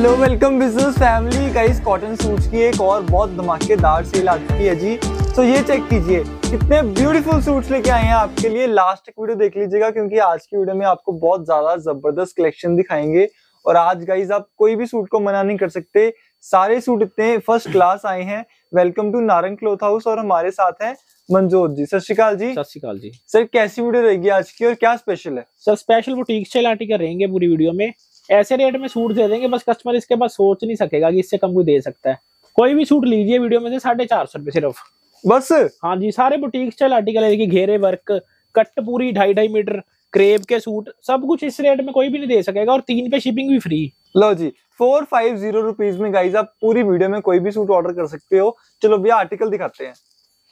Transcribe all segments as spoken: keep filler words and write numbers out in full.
Hello welcome business family guys, cotton suits की एक और बहुत धमाकेदार सेल आ चुकी है जी। तो ये चेक कीजिए कितने ब्यूटीफुल सूट्स लेके आए हैं आपके लिए। लास्ट तक वीडियो देख लीजिएगा क्योंकि आज की वीडियो में आपको बहुत ज्यादा जबरदस्त कलेक्शन दिखाएंगे। और आज गाइस आप कोई भी सूट को मना नहीं कर सकते, सारे सूट इतने फर्स्ट क्लास आए हैं। Welcome to Narang cloth house और हमारे साथ है मनजोत जी। सत श्री अकाल जी। सत श्री अकाल जी। सर कैसी वीडियो रहेगी आज की और क्या स्पेशल है? Sir special boutique style article रहेंगे पूरी वीडियो में। ऐसे रेट में सूट दे देंगे, बस कस्टमर इसके बाद सोच नहीं सकेगा कि इससे कम कोई दे सकता है। कोई भी सूट लीजिए वीडियो में से साढ़े चार सौ रुपए सिर्फ, बस। हाँ जी, सारे बुटीक स्टाइल आर्टिकल है। घेरे वर्क, कट पूरी ढाई ढाई मीटर, क्रेप के सूट, सब कुछ इस रेट में कोई भी नहीं दे सकेगा। और तीन पे शिपिंग भी फ्री। लो जी, फोर फाइव जीरो रुपीज में गाइज आप पूरी वीडियो में कोई भी सूट ऑर्डर कर सकते हो। चलो भैया आर्टिकल दिखाते हैं।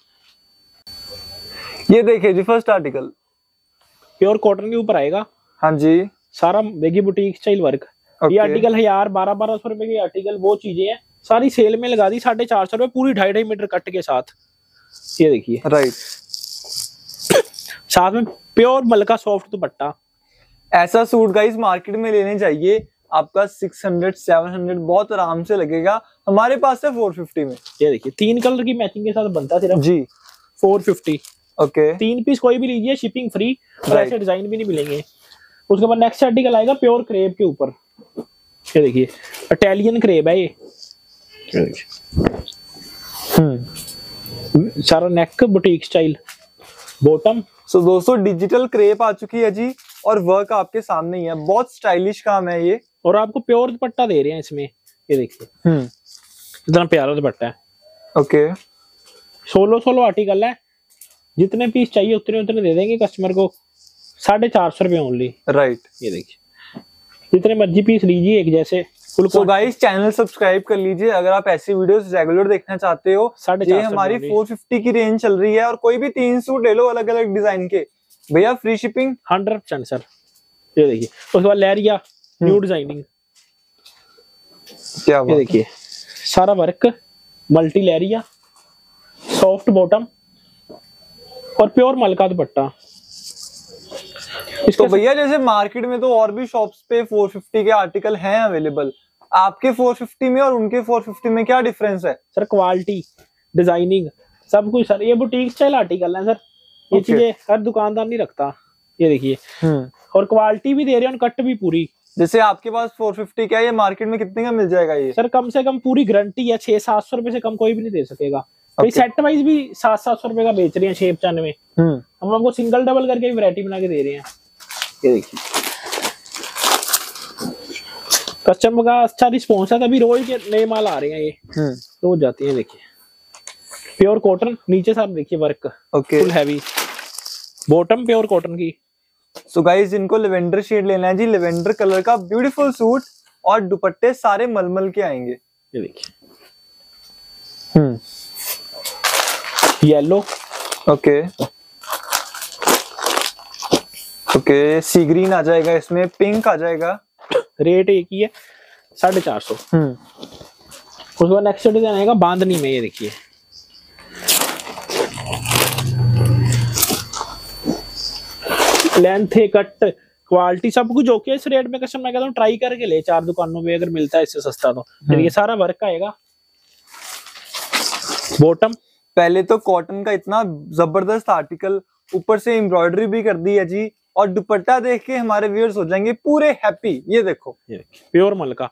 ये देखिए जी, फर्स्ट आर्टिकल प्योर कॉटन के ऊपर आएगा। हाँ जी, सारा देखिए बुटीक स्टाइल वर्क। okay. ये आर्टिकल है यार बारह बारह सौ रुपए की आर्टिकल, वो चीजें हैं सारी सेल में लगा दी साढ़े चार सौ रुपए, पूरी ढाई ढाई मीटर कट के साथ। ये देखिए राइट, साथ में प्योर मलका सॉफ्ट दुपट्टा। ऐसा सूट गाइज मार्केट में लेने चाहिए, आपका सिक्स हंड्रेड सेवन हंड्रेड बहुत आराम से लगेगा। हमारे पास है फोर फिफ्टी में। ये देखिए तीन कलर की मैचिंग के साथ बनता सिर्फ जी, फोर फिफ्टी। ओके, तीन पीस कोई भी लीजिए, शिपिंग फ्री और ऐसे डिजाइन भी नहीं मिलेंगे। उसके बाद नेक्स्ट आर्टिकल आएगा प्योर क्रेप के ऊपर। ये देखिए इटालियन क्रेप है ये। हम्म सारा neck boutique style, bottom. So दोस्तों डिजिटल क्रेप आ चुकी है जी और वर्क आपके सामने ही है, बहुत स्टाइलिश काम है ये। और आपको प्योर दुपट्टा दे रहे हैं इसमें। ये देखिए हम्म इतना प्यारा दुपट्टा है। ओके, सोलो सोलो आर्टिकल है, जितने पीस चाहिए उतने उतने दे देंगे कस्टमर को, साढ़े चार सौ रुपए ओनली। राइट, ये देखिए जितने मर्जी पीस लीजिए एक जैसे। सो गाइस चैनल सब्सक्राइब कर लीजिए अगर आप ऐसी वीडियोस रेगुलर देखना चाहते हो। ये हमारी फोर फिफ्टी की रेंज चल रही है और कोई भी तीन सूट ले लो अलग अलग डिजाइन के, भैया free shipping hundred percent sir. ये देखिए उसके बाद लहरिया न्यू डिजाइनिंग। क्या ये देखिए सारा वर्क, मल्टी लहरिया, सॉफ्ट बॉटम और प्योर मलका दुपट्टा। तो भैया जैसे मार्केट में तो और भी शॉप्स पे फोर फिफ्टी के आर्टिकल हैं अवेलेबल, आपके फोर फिफ्टी में और उनके फोर फिफ्टी में क्या डिफरेंस है? सर क्वालिटी, डिजाइनिंग, सब कुछ सर। ये बुटीक स्टाइल आर्टिकल है सर, ये चीजें हर दुकानदार नहीं रखता। ये देखिए और क्वालिटी भी दे रहे हैं और कट भी पूरी। जैसे आपके पास फोर फिफ्टी क्या है, ये मार्केट में कितने का मिल जाएगा ये? सर कम से कम पूरी गारंटी है, छह सात सौ रुपए से कम कोई भी नहीं दे सकेगा। okay. सेट वाइज भी सात सात सौ रुपए का बेच रहे हैं शेप चन में। हम आपको सिंगल डबल करके वैरायटी बना के दे रहे हैं। ये देखिए कस्टमर का अच्छा रिस्पॉन्स है, तभी रोज के नए माल आ रहे हैं। ये रोज जाती है। देखिए प्योर कॉटन, नीचे साथ देखिए work, okay, full heavy bottom pure cotton की। सो गाइस जिनको लेवेंडर शेड लेना है जी, लेवेंडर कलर का ब्यूटीफुल सूट और दुपट्टे सारे मलमल के आएंगे। ये देखिए hmm yellow, okay okay, sea green आ जाएगा, इसमें पिंक आ जाएगा। रेट एक ही है, साढ़े चार सौ। हम्म उसके बाद नेक्स्ट डिजाइन आएगा बांधनी में। ये देखिए लेंथ है, कट, क्वालिटी सब कुछ ओके। इस रेट में कस्टमर मैं कहता हूँ ट्राई करके ले, चार दुकानों में अगर मिलता है इससे सस्ता तो। ये सारा वर्क आएगा। बॉटम पहले तो कॉटन का इतना जबरदस्त आर्टिकल, ऊपर से एम्ब्रॉयडरी भी कर दी है जी, और दुपट्टा देख के हमारे व्यूअर्स हो जाएंगे पूरे हैप्पी। ये देखो, ये देखिए प्योर मलका।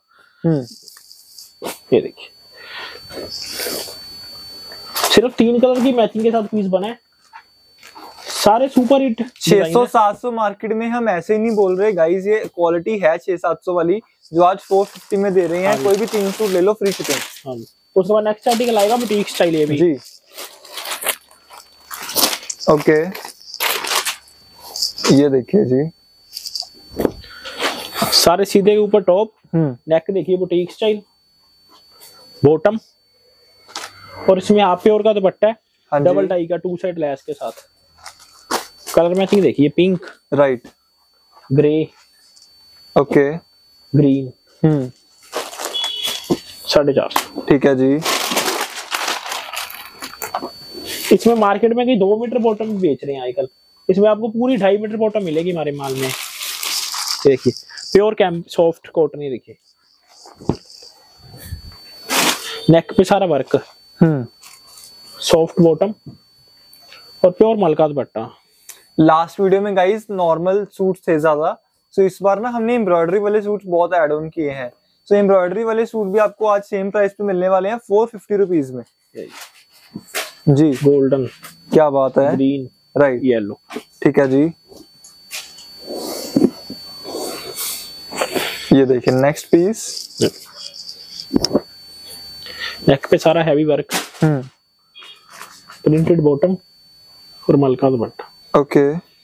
ये देखिए सिर्फ तीन कलर की मैचिंग के साथ पीस बना है, सारे सुपर हिट। छह सौ सात सौ मार्केट में हम ऐसे ही नहीं बोल रहे गाइस, ये क्वालिटी है छह सात सौ वाली जो आज फोर फिफ्टी में दे रहे हैं। कोई भी तीन सूट ले लो फ्री शिपिंग। उसके बाद नेक्स्ट आर्टिकल आएगा बुटीक स्टाइल। ये भी जी ओके, ये देखिए जी सारे सीधे के ऊपर टॉप, नेक देखिए बुटीक स्टाइल, बॉटम और इसमें हाफ प्योर का दुपट्टा है, डबल टाई का टू साइड लैस के साथ। कलर मैचिंग देखिए pink, right, grey, okay, green. Hmm साढ़े चार सौ। ठीक है जी। इसमें मार्केट में कहीं दो मीटर बॉटम भी बेच रहे हैं आजकल, इसमें आपको पूरी ढाई मीटर बॉटम मिलेगी हमारे माल में। देखिए प्योर कैंप सॉफ्ट कॉटन, ये देखिए नेक पे सारा वर्क, हम्म सॉफ्ट बॉटम और प्योर मलका दुपट्टा। लास्ट वीडियो में गाइस नॉर्मल सूट थे ज्यादा, सो इस बार ना हमने एम्ब्रॉयडरी वाले सूट बहुत ऐड ऑन किए हैं। सो एम्ब्रॉयडरी वाले सूट भी आपको आज सेम प्राइस पे मिलने वाले हैं फोर फिफ्टी रुपीज में जी। गोल्डन, क्या बात है, ग्रीन, राइट, येलो। ठीक है जी। ये देखिए नेक्स्ट पीस, नेक पे सारा heavy work, hmm printed bottom और मलका दुपट्टा। ओके,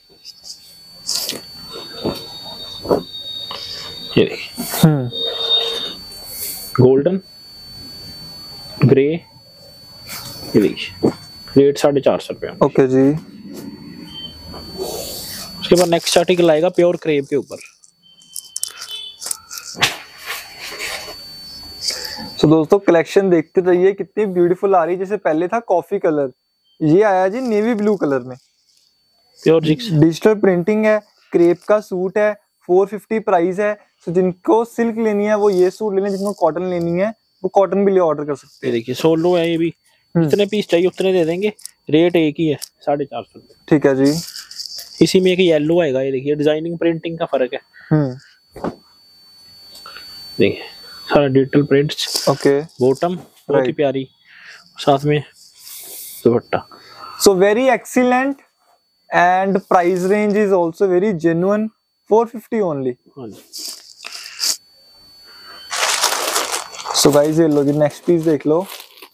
ये देखिए हम्म गोल्डन, ग्रे, ये देखिए रेट साढ़े चार सौ रुपया। ओके जी। उसके बाद नेक्स्ट आर्टिकल आएगा प्योर क्रेप के ऊपर। तो दोस्तों कलेक्शन देखते रहिए कितनी ब्यूटीफुल आ रही है। जैसे पहले था कॉफी कलर, ये आया जी नेवी ब्लू कलर में, प्योर जिक्स, डिजिटल प्रिंटिंग है, क्रेप का सूट है, फोर फिफ्टी प्राइस है। तो जिनको सिल्क लेनी है वो ये सूट ले लें, जिनको कॉटन लेनी है वो कॉटन भी ले ऑर्डर कर सकते ये हैं। देखिए सोलो है, ये भी जितने पीस चाहिए उतने दे देंगे, रेट एक ही है साढ़े चार सौ रुपये। ठीक है जी। इसी में एक येलो आएगा, ये देखिए डिजाइनिंग प्रिंटिंग का फर्क है। हम्म देखिए सारा डिजिटल प्रिंट्स, ओके, बॉटम बहुत ही Right. प्यारी, साथ में दुपट्टा। So very excellent and price range is also very genuine, four fifty only. हाँ जी, सो गाइस ये लो जी नेक्स्ट पीस देख लो।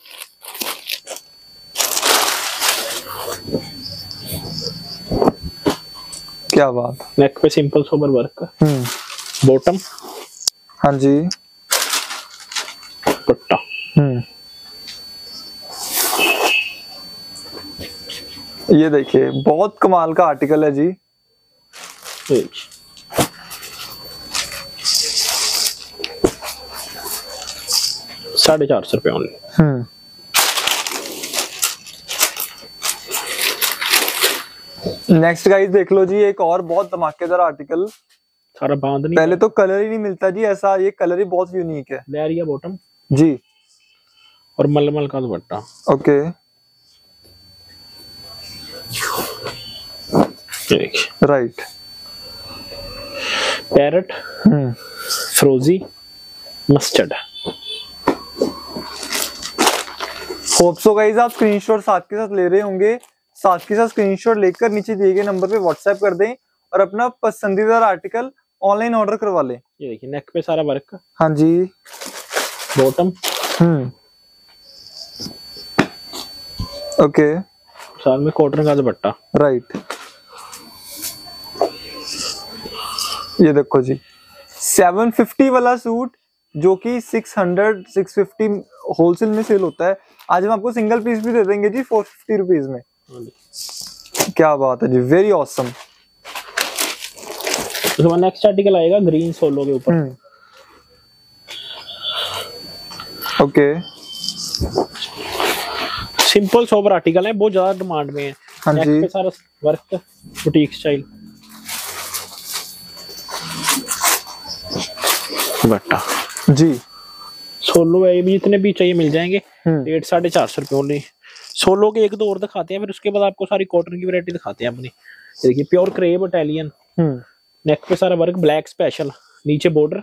क्या बात, नेक पे simple sober work, hmm bottom, हाँ जी, दुपट्टा। हम्म ये देखिए बहुत कमाल का आर्टिकल है जी। ये देखिए। साढ़े चार सौ रुपये ओनली। हम्म नेक्स्ट गाइस देख लो जी, एक और बहुत धमाकेदार आर्टिकल। सारा बांधनी, पहले तो कलर ही नहीं मिलता जी ऐसा, ये कलर ही बहुत यूनिक है लहरिया बॉटम जी। और मलमल का दुपट्टा। ओके, ये देखिए राइट, पैरट, हम्म फ्रोजी, मस्टर्ड। होप सो गाइस आप स्क्रीनशॉट साथ के साथ ले रहे होंगे, साथ के साथ स्क्रीनशॉट लेकर नीचे दिए गए नंबर पे व्हाट्सएप कर दें और अपना पसंदीदा आर्टिकल ऑनलाइन ऑर्डर करवा लें। ये देखिए नेक पे सारा वर्क, हाँ जी, बॉटम, हम्म ओके, साथ में कॉटन का दुपट्टा। राइट, ये देखो जी सेवन फिफ्टी वाला सूट जो कि six hundred six fifty wholesale में सेल होता है, आज हम आपको सिंगल पीस भी दे देंगे जी फोर फिफ्टी रुपीज में। क्या बात है जी, वेरी ऑसम। उसके बाद नेक्स्ट आर्टिकल आएगा ग्रीन सोलो के ऊपर। ओके, सिंपल सोबर आर्टिकल है, बहुत ज्यादा डिमांड में है। हाँ नेक जी, पे सारा वर्क, बुटीक स्टाइल दुपट्टा जी, सोलो है, ये भी जितने भी चाहिए मिल जाएंगे। हम्म रेट साढ़े चार सौ रुपये ओनली। सोलो के एक दो और दिखाते हैं, फिर उसके बाद आपको सारी कॉटन की वैरायटी दिखाते हैं अपनी। देखिए pure crepe Italian, hmm neck पे सारा वर्क, ब्लैक स्पेशल, नीचे बॉर्डर।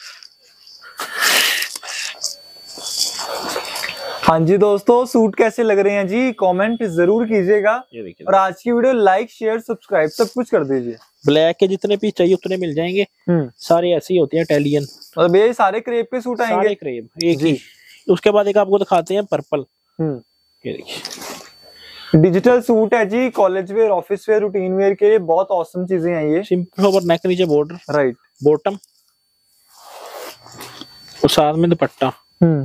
हाँ जी दोस्तों, सूट कैसे लग रहे हैं जी कमेंट जरूर कीजिएगा ये देखिए और आज की वीडियो लाइक शेयर सब्सक्राइब सब कुछ कर दीजिए। ब्लैक के जितने पीस चाहिए उतने मिल जाएंगे, हम्म सारे ऐसे ही होते हैं इटालियन, मतलब ये सारे क्रेप के सूट सारे आएंगे। क्रेप एक ही। उसके बाद एक आपको दिखाते हैं पर्पल, हम्म ये देखिए डिजिटल सूट है जी, college wear, office wear, routine wear के लिए बहुत औसम चीजें हैं ये। सिंपल ओवर नेक, नीचे बॉर्डर, राइट, बॉटम और साथ में दुपट्टा। हम्म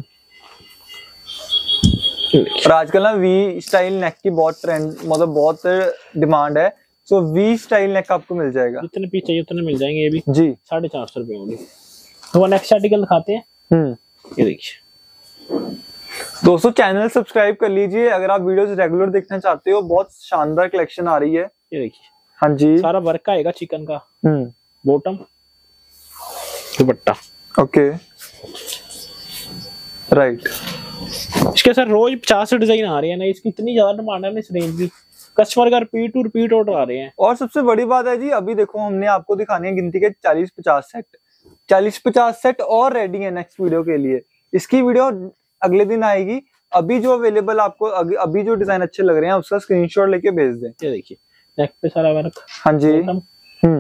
और आजकल ना वी स्टाइल नेक की बहुत ट्रेंड, मतलब बहुत डिमांड है, सो वी स्टाइल नेक आपको मिल जाएगा। जितने पीस चाहिए उतने मिल जाएंगे, ये भी जी। साढ़े चार सौ रुपये होंगे। तो नेक्स्ट आर्टिकल दिखाते हैं, हम्म ये देखिए दोस्तों चैनल सब्सक्राइब कर लीजिए अगर आप वीडियोस रेगुलर देखना चाहते हो, बहुत शानदार कलेक्शन आ रही है। ये देखिए हाँ जी, सारा वर्क आएगा चिकन का, हम्म बॉटम, दुपट्टा। Okay, right. इसके सर रोज पचास डिजाइन आ रहे हैं ना, इसकी इतनी ज्यादा डिमांड है ना इस रेंज की, कस्टमर का रिपीट टू रिपीट ऑर्डर आ रहे हैं। और सबसे बड़ी बात है जी, अभी देखो हमने आपको दिखाने हैं गिनती के चालीस पचास सेट, चालीस पचास सेट और रेडी है नेक्स्ट वीडियो के लिए। इसकी वीडियो अगले दिन आएगी। अभी जो अवेलेबल आपको अभी जो डिजाइन अच्छे लग रहे हैं उसका स्क्रीनशॉट लेके भेज दें। ये देखिए नेक पे सारा वर्क। हाँ जी। हम्म।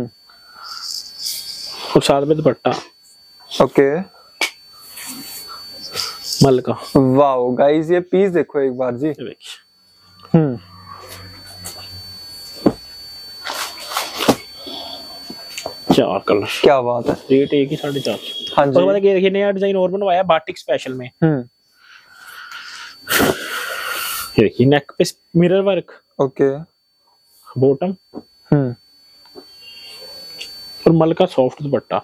और साथ में दुपट्टा। ओके। मल का। वाओ गाइस, ये पीस देखो एक बार जी। देखिए। हम्म। चार कलर। क्या बात है। रेट एक ही साढ़े चार सौ। हाँ जी। और मतलब ये देखिए नया डिजाइन और बनवाया बाटिक स्पेशल में। हम्म। ये देखिए नेक पे mirror work. Okay. Bottom. Hmm. और मल का सॉफ्ट दुपट्टा।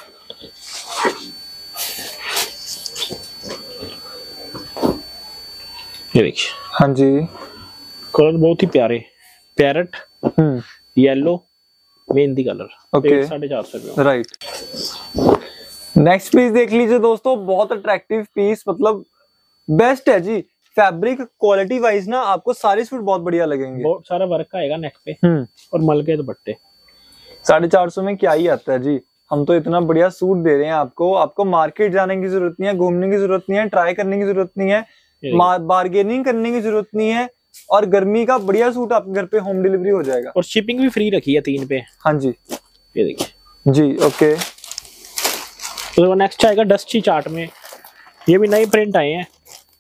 ये देखिए। हाँ जी। कलर बहुत ही प्यारे, parrot, hmm, yellow, mehndi colour. Okay. साढ़े चार सौ रुपये। राइट। नेक्स्ट पीस देख लीजिए दोस्तों, बहुत अट्रैक्टिव पीस, मतलब बेस्ट है जी। फैब्रिक क्वालिटी वाइज ना आपको सारे सूट बहुत बढ़िया लगेंगे। बहुत सारा वर्क आएगा नेक पे। हम्म। और मल के दुपट्टे। साढ़े चार सौ में क्या ही आता है जी। हम तो इतना बढ़िया सूट दे रहे हैं आपको। आपको मार्केट जाने की जरूरत नहीं है, घूमने की जरूरत नहीं है, ट्राई करने की जरूरत नहीं है, बार्गेनिंग करने की जरूरत नहीं है, और गर्मी का बढ़िया सूट आपके घर पे होम डिलीवरी हो जाएगा। और शिपिंग भी फ्री रखी है तीन पे। हाँ जी। ये देखिए जी। ओके। तो नेक्स्ट आएगा डस्टी चार्ट में। ये भी नए प्रिंट आए हैं।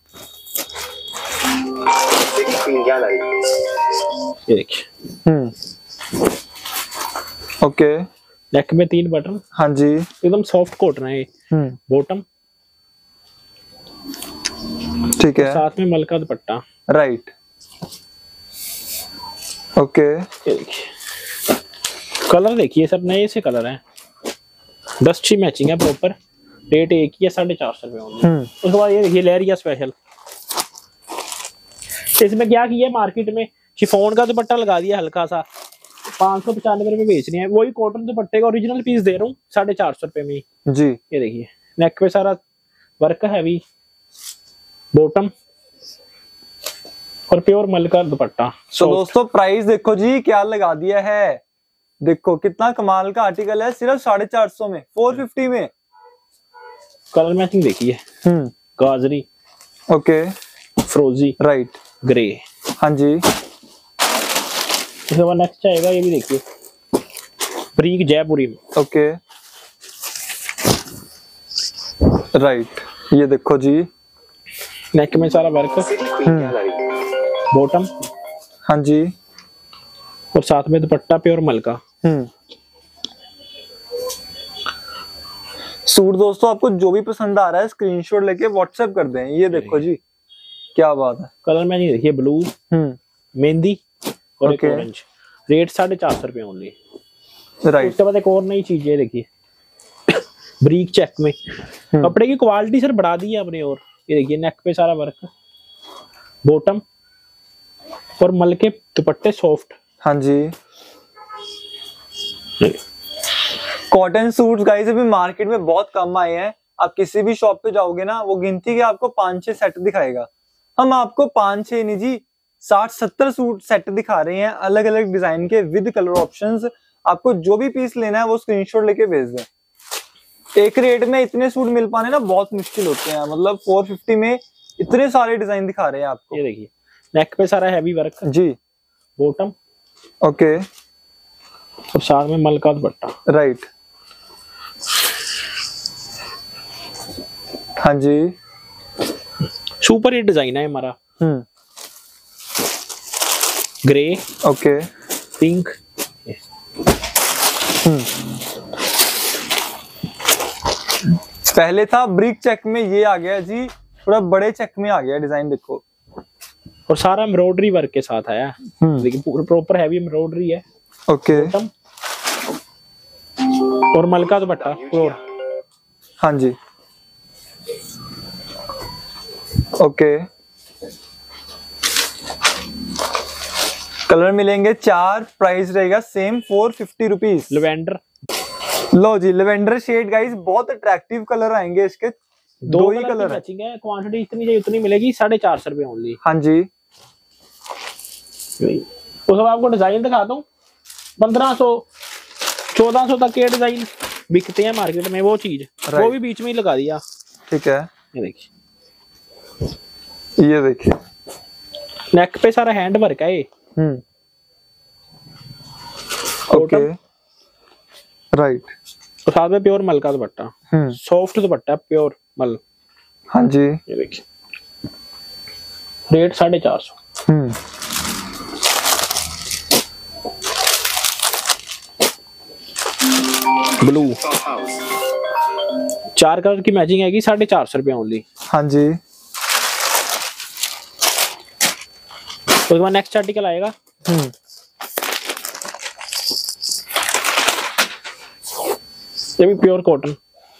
ये देखिए। हम्म। ओके। नेक में तीन बटन। हाँ जी। एकदम सॉफ्ट कॉटन है ये। हम्म। बॉटम। ठीक है। साथ में मल का दुपट्टा। राइट। ओके। ये देखिए कलर देखिए सर, नए से कलर हैं, डस्टी मैचिंग है प्रॉपर। रेट एक ही है, साढ़े चार सौ रुपये। हम्म। उसके बाद ये देखिए लेरिया स्पेशल। इसमें क्या किया है, मार्केट में शिफॉन का दुपट्टा लगा दिया हल्का सा, पाँच सौ पचानवे रुपए बेच रहे हैं। वही कॉटन दुपट्टे का ओरिजिनल पीस दे रहा हूँ साढ़े चार सौ रुपए में जी। ये देखिए नेक पे सारा वर्क हैवी, बॉटम और प्योर मल का दुपट्टा। तो दोस्तों प्राइस देखो जी क्या लगा दिया है। देखो कितना कमाल का आर्टिकल है, सिर्फ साढ़े चार सौ में, फोर फिफ्टी में। कलर मैचिंग देखिए। हम्म। गाजरी। ओके। फ्रोजी। राइट। ग्रे। हाँ जी। इसके बाद नेक्स्ट आएगा, ये भी देखिए ब्रीक जयपुरी में। ओके। राइट। ये देखो जी नेक में सारा वर्क। बॉटम। हाँ जी। और साथ में दुपट्टा प्योर मल का। हम्म। सूट दोस्तों आपको जो भी पसंद आ रहा है स्क्रीनशॉट लेके व्हाट्सएप कर दें। ये देखो जी क्या बात है। कलर मैचिंग देखिए ब्लू, हम्म, मेहंदी और एक Okay. ऑरेंज। रेट साढ़े चार सौ रुपये ओनली। राइट। उसके बाद एक और नई चीज है देखिए ब्रीक चेक में। कपड़े की क्वालिटी सर बढ़ा दी है अपने। और ये देखिए नेक पे सारा वर्क, बॉटम और मल के दुपट्टे सॉफ्ट। हाँ जी। कॉटन सूट्स गाइस अभी मार्केट में बहुत कम आए हैं। आप किसी भी शॉप पे जाओगे ना, वो गिनती के आपको पांच छह सेट दिखाएगा। हम आपको पांच छह नहीं जी साठ सत्तर सूट सेट दिखा रहे हैं, अलग अलग डिजाइन के विद कलर ऑप्शंस। आपको जो भी पीस लेना है वो स्क्रीनशॉट लेके भेज दें। एक रेट में इतने सूट मिल पाने ना बहुत मुश्किल होते हैं। मतलब चार सौ पचास में इतने सारे डिजाइन दिखा रहे हैं आपको। ये देखिए नेक पे सारा हैवी वर्क जी। Bottom okay. और साथ में मल का दुपट्टा। राइट। हाँ जी। सुपर हिट डिजाइन है हमारा। Hmm. Grey, okay. Pink. Hmm. पहले था ब्रिक चेक में, ये आ गया जी थोड़ा बड़े चेक में आ गया डिजाइन। देखो और सारा एम्ब्रॉयडरी वर्क के साथ आया। देखिए प्रॉपर हैवी एम्ब्रॉयडरी है। ओके। और मल का दुपट्टा। हाँ जी। ओके। कलर मिलेंगे चार, प्राइस रहेगा same four fifty rupees. Lavender. लो जी लेवेंडर शेड गाइस, बहुत अट्रैक्टिव कलर आएंगे इसके। दो, दो ही कलर मैचिंग है, क्वांटिटी इतनी चाहिए उतनी मिलेगी, साढ़े चार सौ रुपए ओनली। हाँ जी, उसके बाद आपको डिजाइन दिखाता हूँ, पंद्रह सौ चौदह सौ तक के डिजाइन बिकते हैं मार्केट में, वो चीज वो भी बीच में ही लगा दिया। ठीक है, ये देखिए, ये देखिए नेक पे सारा हैंड वर्क है ये। Hmm, okay, right. और साथ में प्योर मल का दुपट्टा, हम्म, सॉफ्ट दुपट्टा प्योर मल। हाँ जी, ये देखिए, रेट साढ़े चार सौ। हम्म, ब्लू चार कलर की मैचिंग आएगी, साढ़े चार सौ रुपये ओनली। हाँ जी, उसके बाद नेक्स्ट आर्टिकल आएगा, हम्म, ये भी प्योर कॉटन।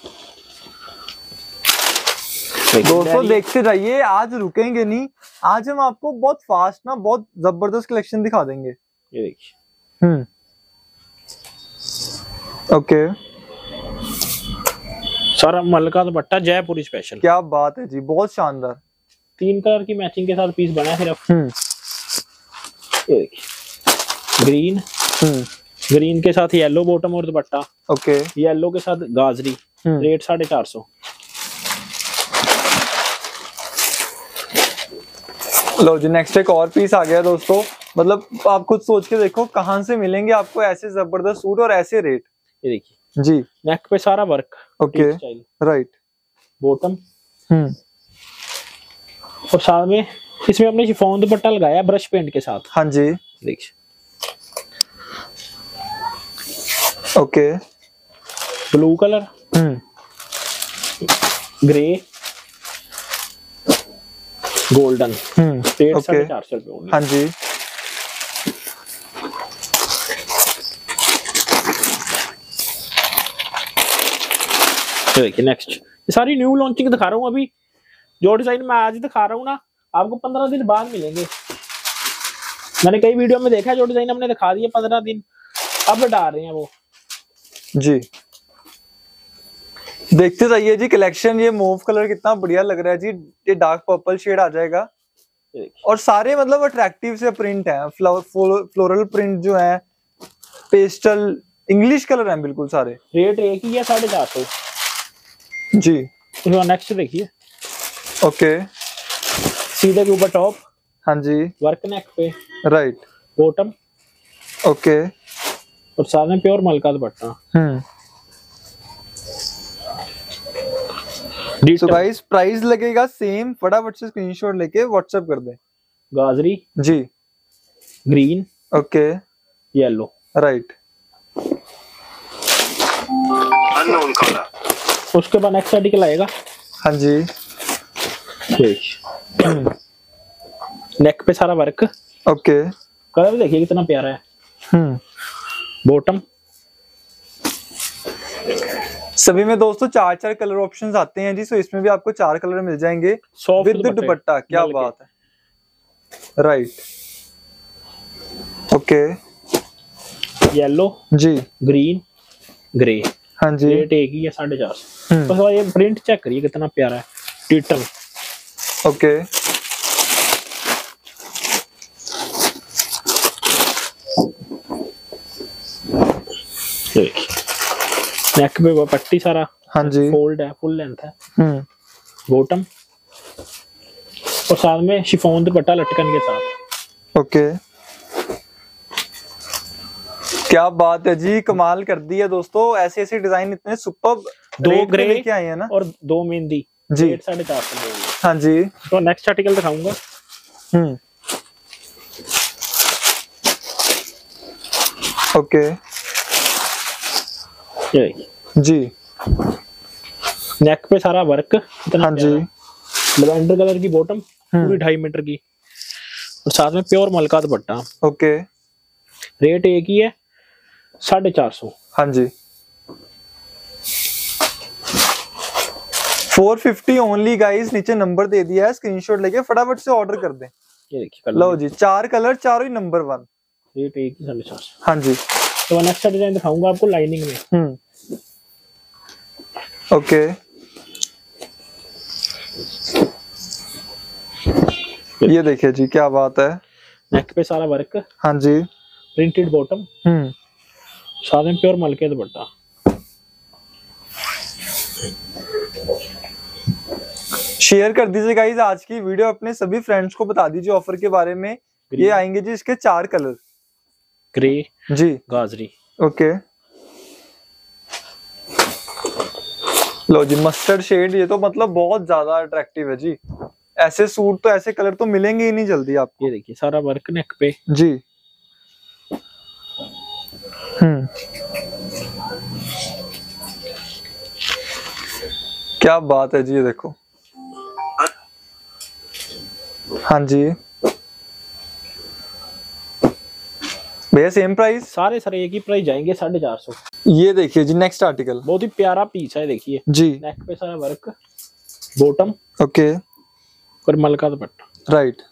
दोस्तों देखते जाइए, आज रुकेंगे नहीं, आज हम आपको बहुत फास्ट ना बहुत जबरदस्त कलेक्शन दिखा देंगे। ये देखिए, हम्म, ओके, सारा मल का दुपट्टा जयपुरी स्पेशल। क्या बात है जी, बहुत शानदार। तीन कलर की मैचिंग के साथ पीस बना है सिर्फ। हम्म, ये देखिए, ग्रीन, हम्म, ग्रीन के साथ येलो बॉटम और दुपट्टा, ओके, येलो के साथ गाजरी, रेट साढ़े चार सौ। लो जी, नेक्स्ट एक और पीस आ गया दोस्तों, मतलब आप खुद सोच के देखो कहां से मिलेंगे आपको ऐसे जबरदस्त सूट और ऐसे रेट। ये देखिए जी, नेक पे सारा work, okay, right, bottom, hmm, और साथ में इसमें हमने शिफॉन दुपट्टा लगाया है ब्रश पेंट के साथ। हाँ जी, देखिए, okay, blue colour, hmm, grey, golden, hmm, rate okay, साढ़े चार सौ रुपये। हाँ जी, देखिए नेक्स्ट, ये सारी न्यू लॉन्चिंग दिखा रहा हूँ अभी, जो डिजाइन मैं आज दिखा रहा हूँ ना आपको पंद्रह दिन बाद मिलेंगे। मैंने कई वीडियो में देखा है जो डिजाइन हमने दिखा दिए पंद्रह दिन अब डाल रहे हैं वो। जी, देखते जाइए जी कलेक्शन। ये मूव कलर कितना बढ़िया लग रहा है जी, ये डार्क पर्पल शेड आ जाएगा और सारे मतलब अट्रैक्टिव से प्रिंट है, फ्लोरल फ्लोरल प्रिंट जो है, पेस्टल इंग्लिश कलर है बिल्कुल सारे। रेट एक ही है, साढ़े चार सौ जी। नेक्स्ट देखिए, ओके, सीधे के ऊपर टॉप, हाँ जी, वर्क नेक पे, राइट, बॉटम, ओके, और साथ में प्योर मल का दुपट्टा। हम्म, सो गाइस प्राइस लगेगा सेम, फटाफट से स्क्रीनशॉट लेके व्हाट्सएप कर दें। गाजरी, जी, green, okay, yellow, right, unknown colour. उसके बाद नेक्स्ट आर्टिकल आएगा, हाँ जी, नेक पे सारा वर्क, ओके, कलर देखिए कितना प्यारा है, हम्म, बॉटम, सभी में दोस्तों चार चार कलर ऑप्शंस आते हैं जी, सो इसमें भी आपको चार कलर मिल जाएंगे विद दुपट्टा। क्या बात है, राइट, ओके, येलो, जी, ग्रीन, ग्रे, हाँ जी, रेट एक ही है, साढ़े चार सौ। बस ये प्रिंट चेक करिए कितना प्यारा है, टिटल, ओके, नेक पे वो पट्टी सारा, हाँ जी, फोल्ड है, फुल लेंथ है, हम्म, बॉटम, और साथ में शिफॉन दुपट्टा लटकन के साथ। ओके, क्या बात है जी, कमाल कर दी है दोस्तों, ऐसे ऐसे डिजाइन इतने सुपर। दो ग्रे लेके आए हैं ना, और दो मेहंदी, जी, साढ़े चार सौ। हाँ जी, तो नेक्स्ट आर्टिकल दिखाऊंगा, हम्म, ओके, जी, नेक पे सारा वर्क, हाँ जी, लवेंडर कलर की बॉटम, पूरी ढाई मीटर की, और साथ में प्योर मल का दुपट्टा। ओके, रेट एक ही है, साढ़े चार सौ। हाँ जी, फोर फिफ्टी ओनली गाइस, नीचे नंबर दे दिया है, स्क्रीनशॉट लेके फटाफट से ऑर्डर कर दें। ये देखिए, लो जी, चार कलर, चारों ही नंबर वन, रेट एक ही, साढ़े चार सौ। हाँ जी, तो नेक्स्ट डिजाइन दिखाऊंगा आपको लाइनिंग में, हम्म, ओके, ये देखिए जी, क्या बात है। नेक पे सारा वर्क, हाँ जी, प्रिंटेड बॉटम, हम्म, साथ में प्योर मल के दुपट्टा। शेयर कर दीजिए गाइस आज की वीडियो, अपने सभी फ्रेंड्स को बता दीजिए ऑफर के बारे में। ये आएंगे जी इसके चार कलर, ग्रे जी, गाजरी। ओके, लो जी मस्टर्ड शेड, ये तो मतलब बहुत ज्यादा अट्रैक्टिव है जी। ऐसे सूट तो, ऐसे कलर तो मिलेंगे ही नहीं जल्दी आपको। ये देखिए सारा वर्क नेक पे जी, हम्म, क्या बात है जी, ये देखो। हाँ जी भैया, सेम प्राइस? सारे सारे एक ही प्राइस जाएंगे, साढ़े चार सौ। ये देखिए जी नेक्स्ट आर्टिकल, बहुत ही प्यारा पीस है, देखिए जी, नेक पे सारा वर्क, बॉटम, ओके, और मल का दुपट्टा। राइट।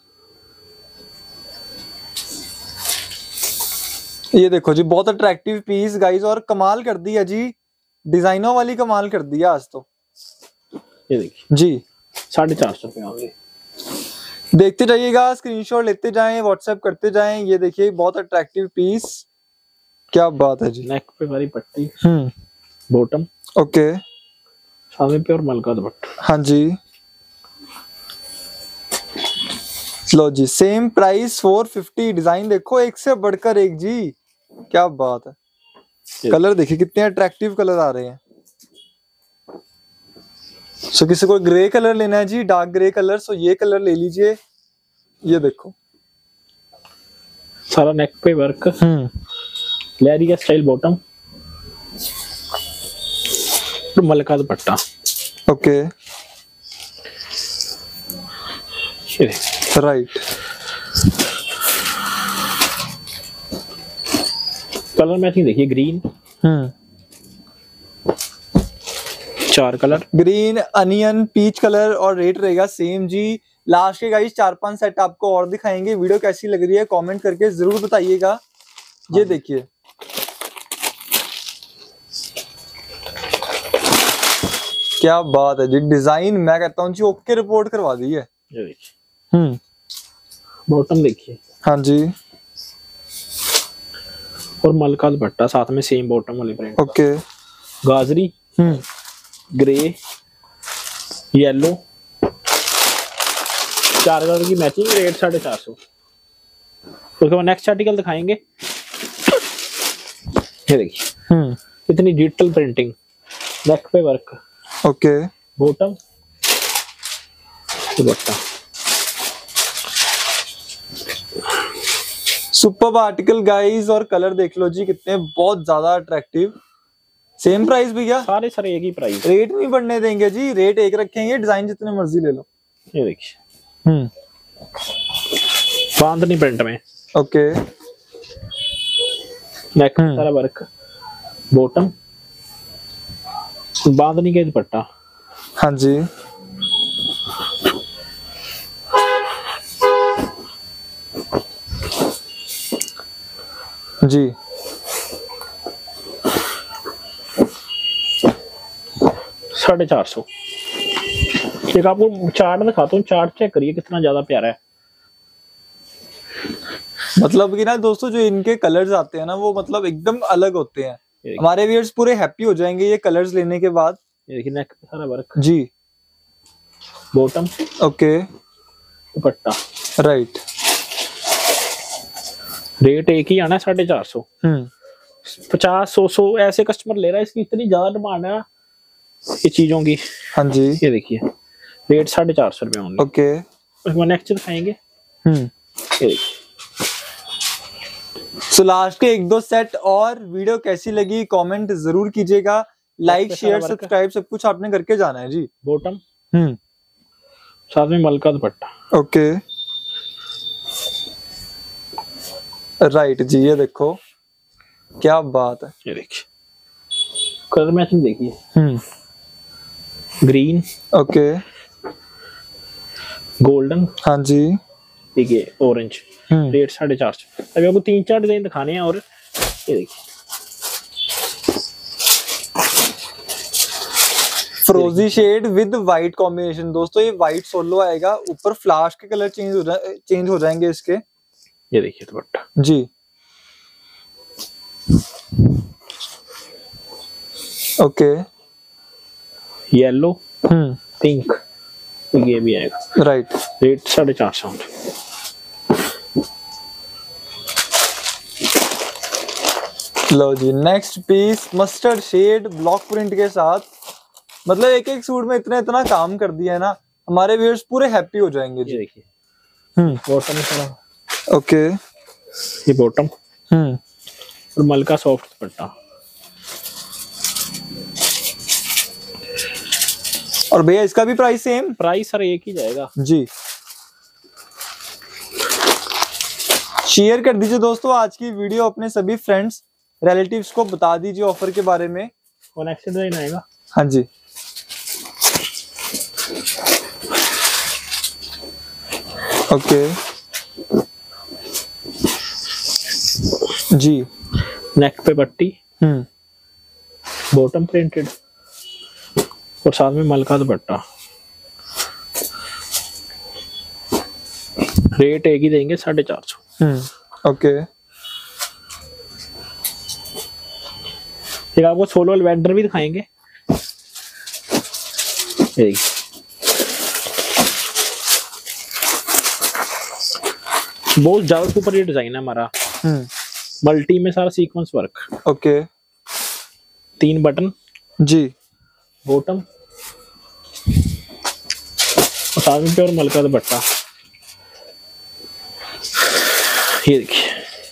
ये देखो जी, बहुत अट्रैक्टिव पीस गाइस, और कमाल कर दी है जी, डिजाइनों वाली कमाल कर दी है आज तो। ये देखिए जी, साढ़े चार सौ रुपये होंगे। देखते जाइएगा, स्क्रीनशॉट लेते जाएं, व्हाट्सएप करते जाएं। ये देखिए बहुत अट्रैक्टिव पीस, क्या बात है जी। नेक पे वाली पट्टी, हम्म, बॉटम, ओके, साथ में प्योर मल का दुपट्टा। हाँ जी, लो जी same price four fifty. Design देखो एक से बढ़कर एक जी, क्या बात है। कलर देखिए कितने अट्रैक्टिव कलर आ रहे हैं। सो किसी को ग्रे कलर लेना है जी, डार्क ग्रे कलर, सो ये कलर ले लीजिए। ये देखो सारा नेक पे वर्क, हम्म, लहरिया स्टाइल बॉटम, मल का दुपट्टा। ओके, ये राइट। कलर मैचिंग देखिए, ग्रीन, हम्म, चार colour, green, onion, peach colour, और रेट रहेगा सेम जी। लास्ट के गाइस चार पांच सेट आपको और दिखाएंगे। वीडियो कैसी लग रही है कमेंट करके जरूर बताइएगा। ये देखिए क्या बात है जी, डिजाइन मैं कहता हूँ जी ओके रिपोर्ट करवा दी है। ये देखिए हम्म, बॉटम देखिए, हाँ जी, और मल का दुपट्टा साथ में सेम बॉटम वाली प्रिंट। ओके, गाजरी, हम्म, ग्रे, येलो, चार कलर की मैचिंग, रेट साढ़े चार सौ। उसके बाद नेक्स्ट आर्टिकल दिखाएंगे। ये देखिए हम्म, इतनी डिजिटल प्रिंटिंग, नेक पे वर्क, ओके, बॉटम, दुपट्टा। सुपर्ब आर्टिकल गाइस, और कलर देख लो जी कितने बहुत ज्यादा अट्रैक्टिव। सेम प्राइस भैया? सारे सारे एक ही प्राइस, रेट नहीं बढ़ने देंगे जी, रेट एक रखेंगे, डिजाइन जितने मर्जी ले लो। ये देखिए हम्म, बांधनी प्रिंट में, ओके, नेक पे सारा वर्क, बॉटम, बांधनी के दुपट्टा। हाँ जी, जी, साढ़े चार सौ। एक आपको चार्ट दिखाता हूँ, चार्ट चेक करिए कितना ज्यादा प्यारा है। मतलब कि ना दोस्तों जो इनके कलर्स आते हैं ना वो मतलब एकदम अलग होते हैं। हमारे व्यूअर्स पूरे हैप्पी हो जाएंगे ये कलर्स लेने के बाद। ये देखिए नेक पे सारा वर्क, जी, बॉटम, ओके, दुपट्टा। राइट, रेट एक ही आना है, साढ़े चार सौ। हम्म, पचास सौ सौ ऐसे कस्टमर ले रहा है, इसकी इतनी ज्यादा डिमांड है ये चीजों की। हाँ जी, ये देखिए रेट साढ़े चार सौ रुपये होंगे। ओके, नेक्स्ट दिखाएंगे। हम्म, ये देखिए सो लास्ट के एक दो सेट और। वीडियो कैसी लगी कमेंट जरूर कीजिएगा, लाइक शेयर सब्सक्राइब सब कुछ आपने करके जाना है जी। बॉटम, हम्म, साथ में मल का दुपट्टा। ओके, राइट जी, ये देखो क्या बात है। ये देखिए कलर मैचिंग देखिए, हम्म, ग्रीन, ओके, गोल्डन, हाँ जी, ठीक है, ऑरेंज। हम्म, रेट साढ़े चार सौ। अभी आपको तीन चार डिजाइन दिखाने हैं। और ये देखिए फ्रोजी शेड विद वाइट कॉम्बिनेशन। दोस्तों ये वाइट सोलो आएगा, ऊपर फ्लाश के कलर चेंज हो जाए चेंज हो जाएंगे इसके। ये देखिए दुपट्टा जी, ओके, येलो हम्म, पिंक, ये भी आएगा। राइट, रेट साढ़े चार सौ। लो जी, next piece mustard shade block print के साथ। मतलब एक एक सूट में इतना इतना काम कर दिया है ना, हमारे व्यूअर्स पूरे हैप्पी हो जाएंगे ये जी। देखिए हम्म, बॉटम थोड़ा, ओके, ये बॉटम हम्म, और मलका सॉफ्ट दुपट्टा। और भैया इसका भी प्राइस सेम? प्राइस सर एक ही जाएगा जी। शेयर कर दीजिए दोस्तों आज की वीडियो अपने सभी फ्रेंड्स रिलेटिव्स को, बता दीजिए ऑफर के बारे में। और नेक्स्ट डिजाइन आएगा। हाँ जी, ओके, जी, नेक पे पट्टी, हम्म, बॉटम प्रिंटेड और साथ में मलका दुपट्टा। रेट एक ही देंगे साढ़े चार सौ। हम्म, ओके, फिर आपको सोलो लेवेंडर भी दिखाएंगे। ये देखिए बहुत ज्यादा सुपर ये डिजाइन है हमारा। हम्म, मल्टी में सारा सीक्वेंस वर्क, ओके, तीन बटन, जी, बॉटम और साथ में प्योर मलका दुपट्टा। ये देखिए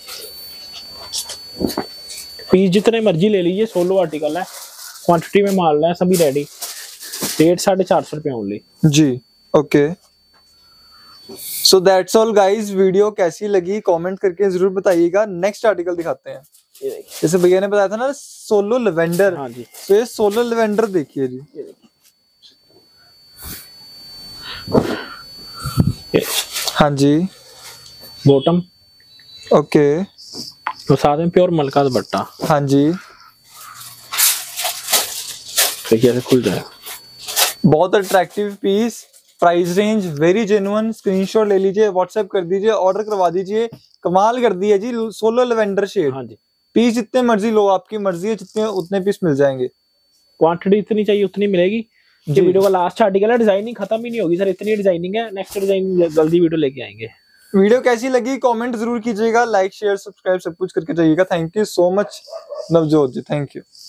पीस जितने मर्जी ले लीजिए, सोलो आर्टिकल है, क्वांटिटी में माल है, सभी रेडी। रेट साढ़े चार सौ रुपये ओनली। जी, okay. So that's all guys, video कैसी लगी कमेंट करके जरूर बताइएगा। नेक्स्ट आर्टिकल दिखाते हैं। ये देखिए, जैसे भैया ने बताया था ना सोलो लेवेंडर, हाँ जी, तो ये सोलो लेवेंडर देखिए जी। ये देखिए, ये हाँ जी, बॉटम ओके, तो साथ में प्योर मलका दुपट्टा। हाँ जी, देखिए ऐसे खुल जाएगा। बहुत attractive piece, price range very genuine. Screenshot ले लीजिए, व्हाट्सएप कर दीजिए, ऑर्डर करवा दीजिए। कमाल कर दिया जी, सोलो लेवेंडर शेड। हाँ जी, पीस जितने मर्जी लो, आपकी मर्जी है, जितने उतने पीस मिल जाएंगे। क्वांटिटी इतनी चाहिए उतनी मिलेगी। ये वीडियो का लास्ट आर्टिकल है, डिजाइनिंग खत्म ही नहीं होगी सर, इतनी डिजाइनिंग है। नेक्स्ट डिजाइन जल्दी वीडियो लेके आएंगे। वीडियो कैसी लगी कमेंट जरूर कीजिएगा, लाइक शेयर सब्सक्राइब सब कुछ करके जाइएगा। Thank you so much Navjot ji, thank you.